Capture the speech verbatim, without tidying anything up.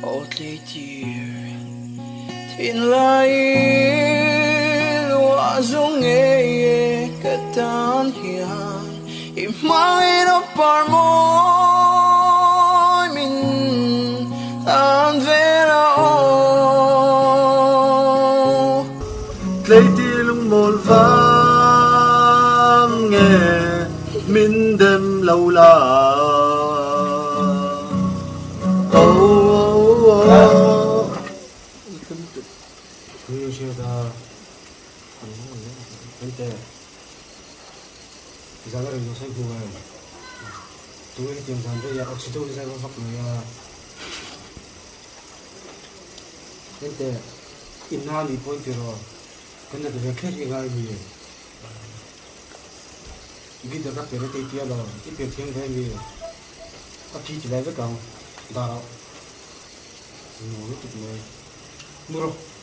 Outlet year Tin lai Wa zung e Katan hiyan Imangin o parmoy Min An vera o Tlay tilong molvang Nghe Min dem lâu la Zagar yo sai ko hai tu ni tiang san ya oxito ni sai ko fak na ya ente inna ni point ro kana de khe ri ga ni gi da ka pere te tia lo ti pe thiang ga ni a thi chi lai ga ka da ra no ni tu ne muro